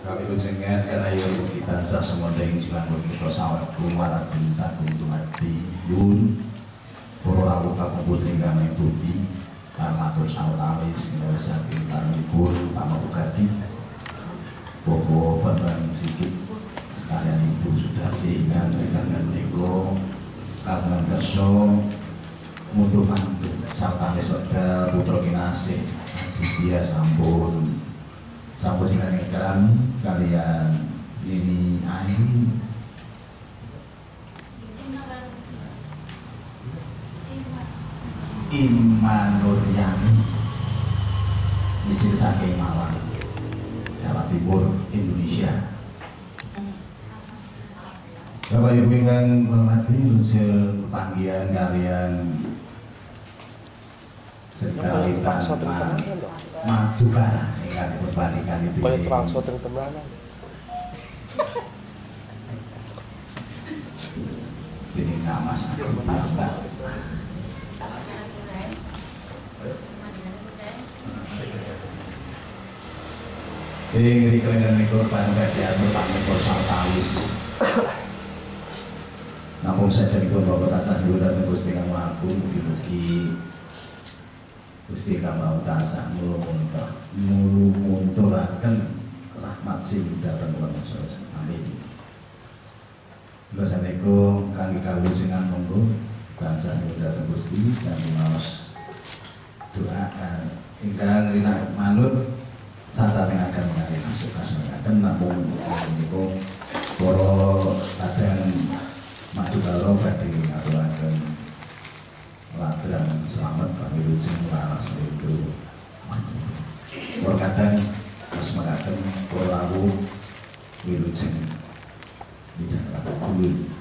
Kami lujengan karena yang kita semuanya yang jilang begitu sawat kumarat bincagung tumati yun puro rabu kakung putri kami putih karmatur sawat alis ngerasa pintar libur sama bukati pokok bantuan sikit sekalian ibu sudah sehingga dengan nego kagungan kerso mundur mantu sawat alis wadal putro kinasih dia sampun singkat ngekeran kalian ini air Iman Nuryani di sini saking Malang Jawa Timur Indonesia. Bapak Ibu yang menghormati unsur panggilan kalian sekalian Madukara yang berbandingkan itu boleh transfer dari teman-teman ini nama saya Mbak ini kalian ini korban bagian bertanggung bersama talis namun saya dari bapak tasah dulu dan tembus dengan waktu mugi-mugi Gusti Kang tansah mulu munturaken rahmat sing dateng kula masyarakat. Amin. Assalamualaikum kangge kawula sing monggo tansah dateng Gusti kami maos doa ingkang rina manut sarta akan mengalami masuk kasih namun niku para kadang Madukara badhe ngaturaken ladang selamat kami lujeng laras itu berkatan harus mengatakan perahu wilujeng tidak laku